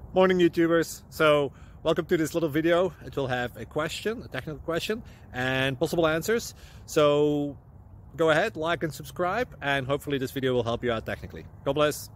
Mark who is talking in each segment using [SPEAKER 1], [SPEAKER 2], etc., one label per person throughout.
[SPEAKER 1] Morning YouTubers. So welcome to this little video. It will have a question, a technical question, and possible answers. So go ahead, like and subscribe, and hopefully this video will help you out technically. God bless.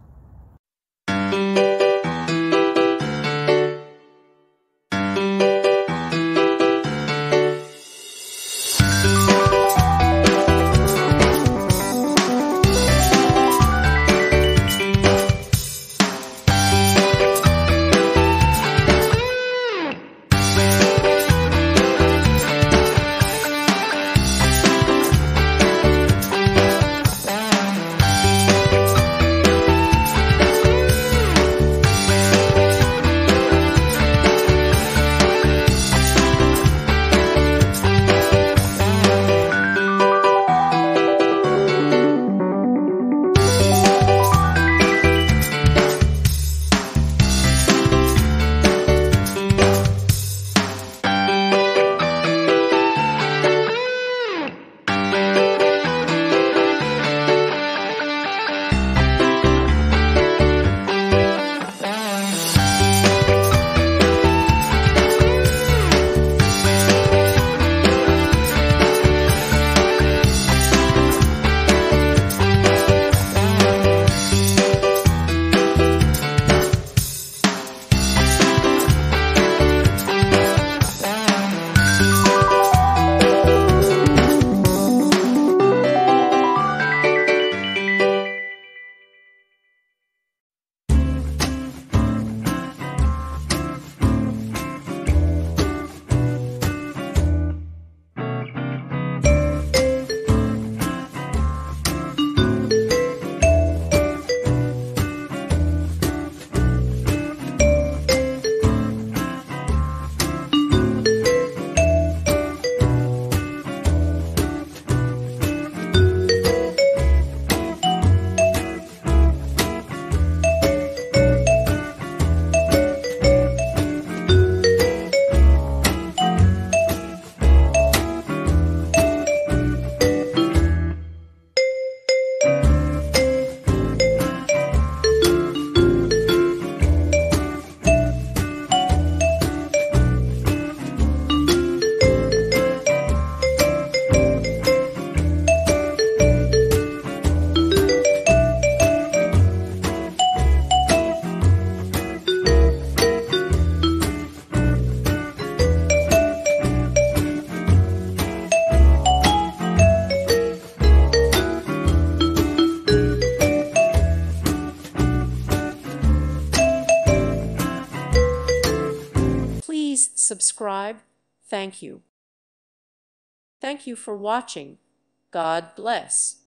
[SPEAKER 2] Please subscribe. Thank you. Thank you for watching. God bless.